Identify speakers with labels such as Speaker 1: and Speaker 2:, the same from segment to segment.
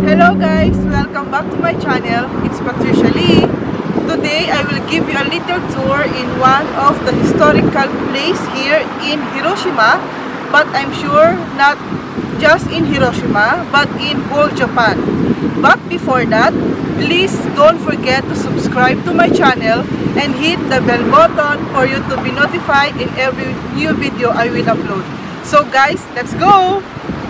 Speaker 1: Hello guys! Welcome back to my channel. It's Patricia Lee. Today I will give you a little tour in one of the historical place here in Hiroshima. But I'm sure not just in Hiroshima, but in whole Japan. But before that, please don't forget to subscribe to my channel and hit the bell button for you to be notified in every new video I will upload. So guys, let's go!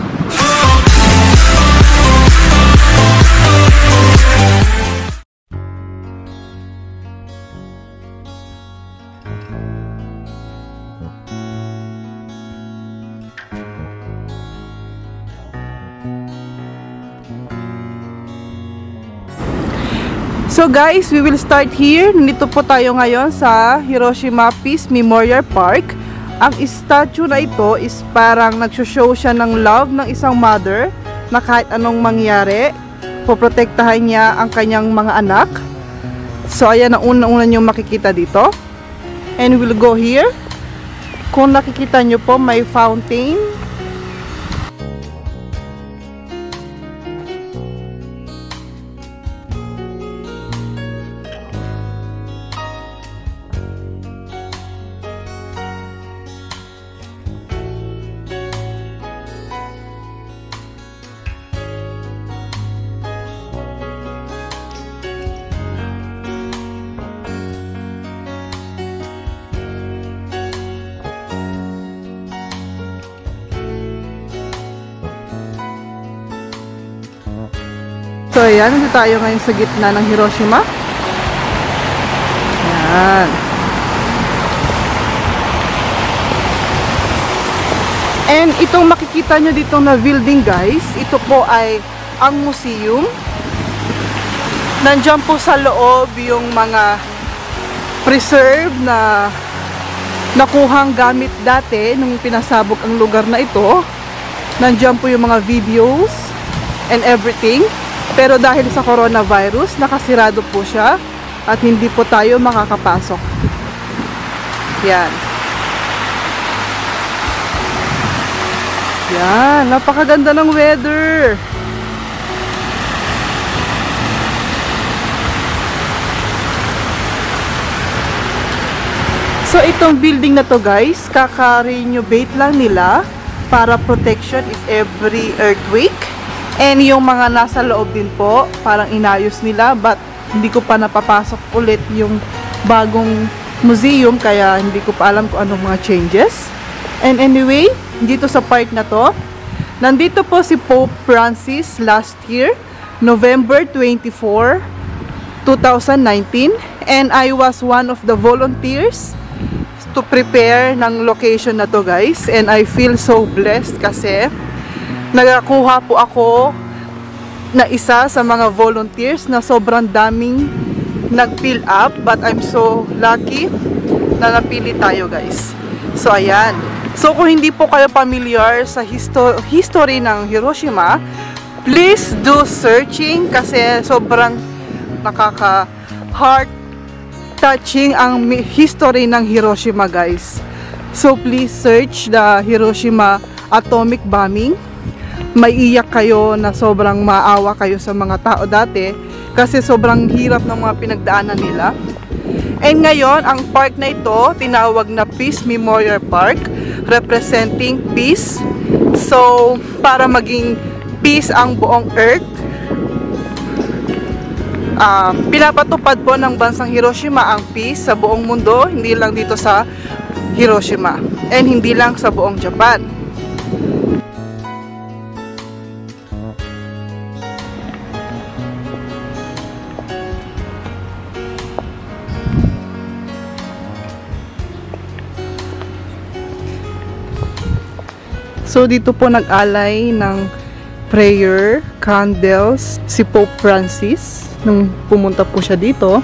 Speaker 1: So guys, we will start here. Nandito po tayo ngayon sa Hiroshima Peace Memorial Park. Ang statue na ito is parang nagsushow siya ng love ng isang mother na kahit anong mangyari, poprotektahan niya ang kanyang mga anak. So ayan ang una-una nyo makikita dito. And we'll go here. Kung nakikita nyo po, may fountain. So ayan, nandito tayo ngayon sa gitna ng Hiroshima. Ayan. And itong makikita nyo dito na building guys, ito po ay ang museum. Nandiyan po sa loob yung mga preserve na nakuhang gamit dati nung pinasabog ang lugar na ito. Nandiyan po yung mga videos and everything. Pero dahil sa coronavirus, nakasirado po siya at hindi po tayo makakapasok. Yan. Yan, napakaganda ng weather. So itong building na to guys, kaka-renovate lang nila para protection if every earthquake. And yung mga nasa loob din po, parang inayos nila, but hindi ko pa napapasok ulit yung bagong museum, kaya hindi ko pa alam kung anong mga changes. And anyway, dito sa park na to, nandito po si Pope Francis last year, November 24, 2019, and I was one of the volunteers to prepare ng location na to guys, and I feel so blessed kasi nagakuha po ako na isa sa mga volunteers na sobrang daming nag-fill up, but I'm so lucky na napili tayo guys. So ayan. So kung hindi po kayo familiar sa history ng Hiroshima, please do searching kasi sobrang nakaka-heart touching ang history ng Hiroshima guys. So please search the Hiroshima atomic bombing. Maiiyak kayo na sobrang maawa kayo sa mga tao dati kasi sobrang hirap ng mga pinagdaanan nila. And ngayon, ang park na ito tinawag na Peace Memorial Park, representing peace. So, para maging peace ang buong earth, pinapatupad po ng bansang Hiroshima ang peace sa buong mundo, hindi lang dito sa Hiroshima and hindi lang sa buong Japan. So dito po nag-alay ng prayer, candles, si Pope Francis nung pumunta po siya dito.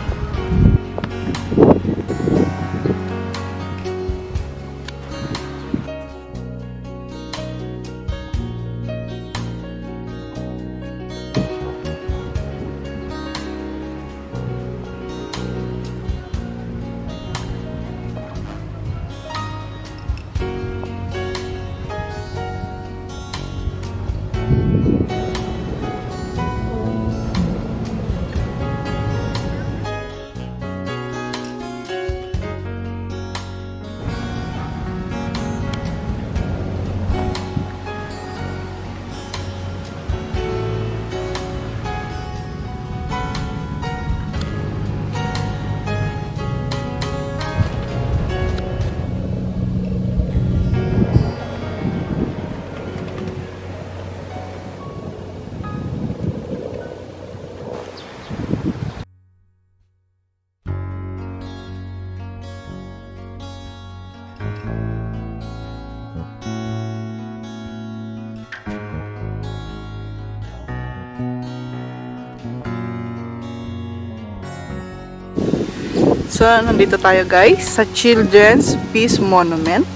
Speaker 1: So, nandito tayo guys sa Children's Peace Monument.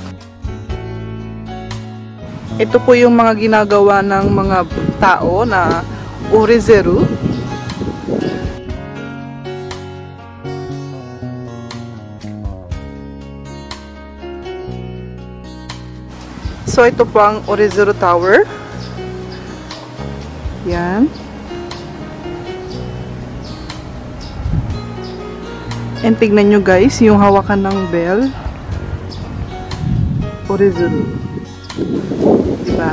Speaker 1: Ito po yung mga ginagawa ng mga tao na Urizeru. So, ito po ang Urizeru Tower. Yan. And tignan nyo guys, yung hawakan ng bell. Urizeru. Diba?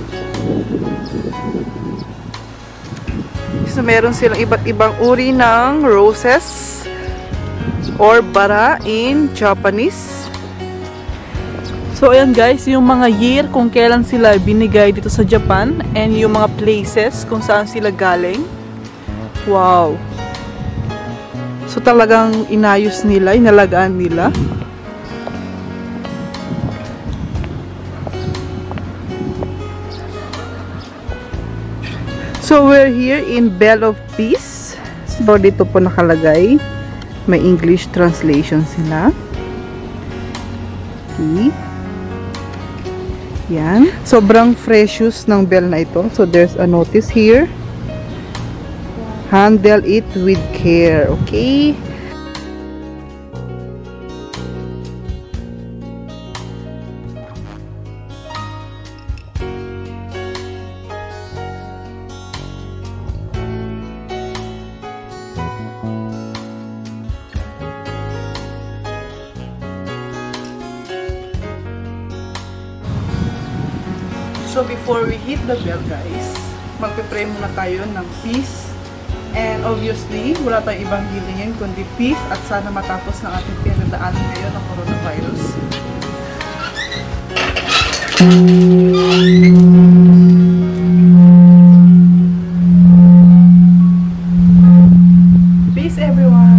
Speaker 1: So, meron silang iba't ibang uri ng roses or bara in Japanese. So, ayan guys, yung mga year kung kailan sila binigay dito sa Japan and yung mga places kung saan sila galing. Wow! So, talagang inayos nila, inalagaan nila. So, we're here in Bell of Peace. So, dito po nakalagay. May English translation sila. Okay. Yan. Sobrang precious ng bell na ito. So, there's a notice here. Handle it with care. Okay? So, before we hit the bell, guys, magpe-pray muna tayo ng peace. And obviously, wala tayong ibang hilingin kundi peace at sana matapos ng ating pinagdaanan ngayon ng coronavirus. Peace, everyone!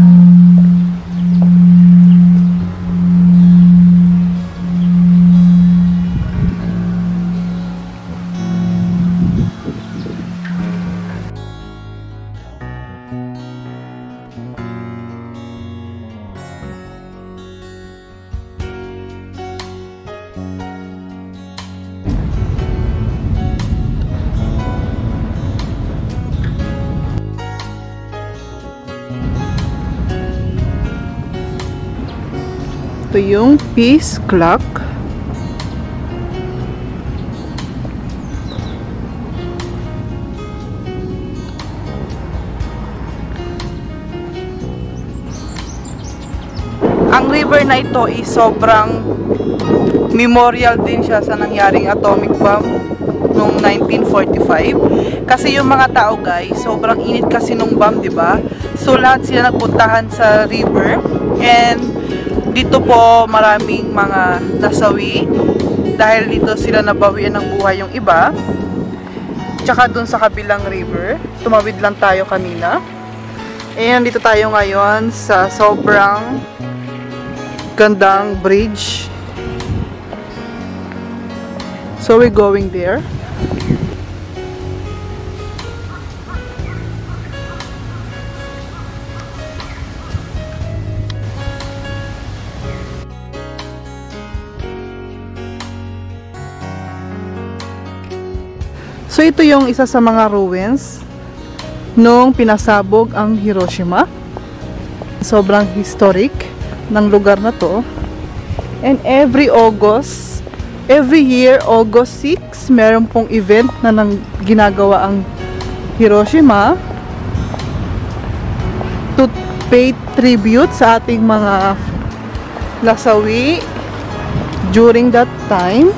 Speaker 1: Ito yung peace clock. Ang river na ito is sobrang memorial din siya sa nangyaring atomic bomb noong 1945. Kasi yung mga tao guys, sobrang init kasi nung bomb, di ba? So lahat sila nagpuntahan sa river and dito po maraming mga nasawi dahil dito sila nabawian ng buhay yung iba. Tsaka dun sa kabilang river, tumawid lang tayo kanina. And dito tayo ngayon sa sobrang gandang bridge. So we're going there. So ito yung isa sa mga ruins nung pinasabog ang Hiroshima. Sobrang historic ng lugar na to. And every year, August 6, meron pong event na ginagawa ang Hiroshima to pay tribute sa ating mga nasawi during that time.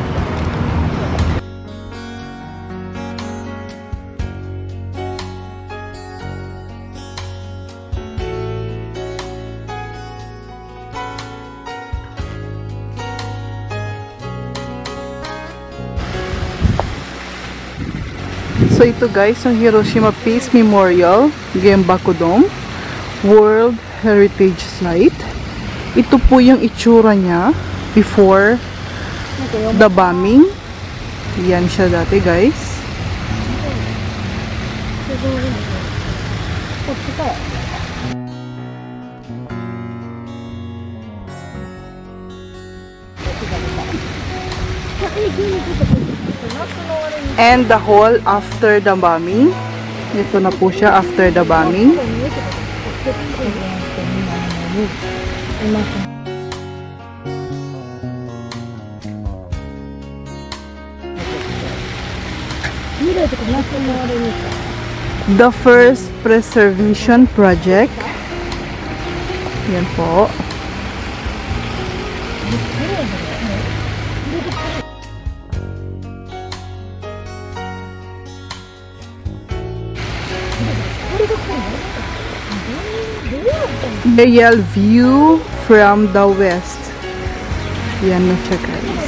Speaker 1: So ito guys, yung Hiroshima Peace Memorial, Genbaku-dome, World Heritage Site. Ito po yung itsura niya before the bombing. Yan siya dati guys. And the hall after the bombing. Ito na po siya after the bombing. The first preservation project. Yan po. Aerial view from the west. Yan na siya, guys.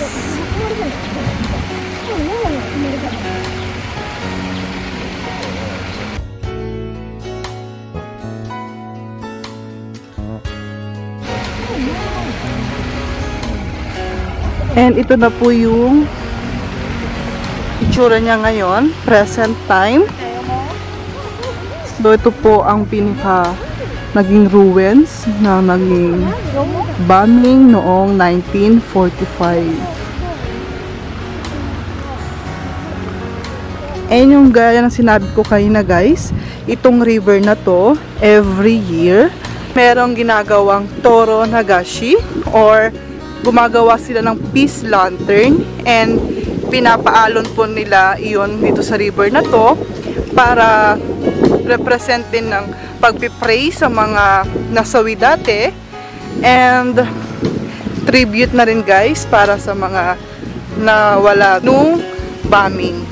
Speaker 1: And ito na po yung itsura niya ngayon, present time. So ito po ang pinaka naging ruins na naging bombing noong 1945. And yung gaya ng sinabi ko kanina, guys, itong river na to, every year, merong ginagawang Toro Nagashi or gumagawa sila ng peace lantern and pinapaalon po nila iyon dito sa river na to para representin ng pagpipray sa mga nasawi dati and tribute na rin, guys, para sa mga nawala nung bombing.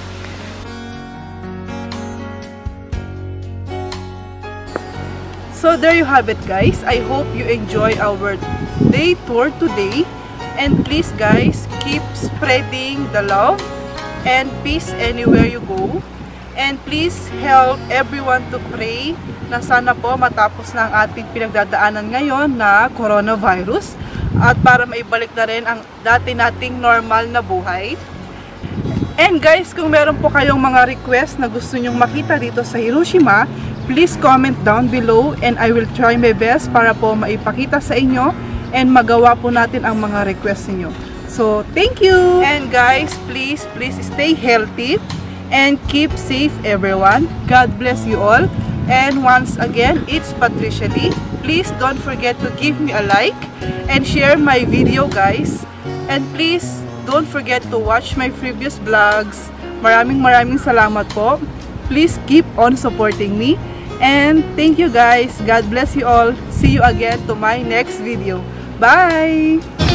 Speaker 1: So there you have it, guys. I hope you enjoy our day tour today, and please, guys, keep spreading the love and peace anywhere you go, and please help everyone to pray na sana po matapos na ang ating pinagdadaanan ngayon na coronavirus at para maibalik na rin ang dati nating normal na buhay. And guys, kung meron po kayong mga request na gusto nyong makita dito sa Hiroshima, please comment down below and I will try my best para po maipakita sa inyo and magawa po natin ang mga request niyo. So, thank you! And guys, please stay healthy and keep safe, everyone. God bless you all. And once again, it's Patricia Lee. Please don't forget to give me a like and share my video, guys. And please don't forget to watch my previous vlogs. Maraming salamat po. Please keep on supporting me. And thank you, guys. God bless you all. See you again to my next video. Bye!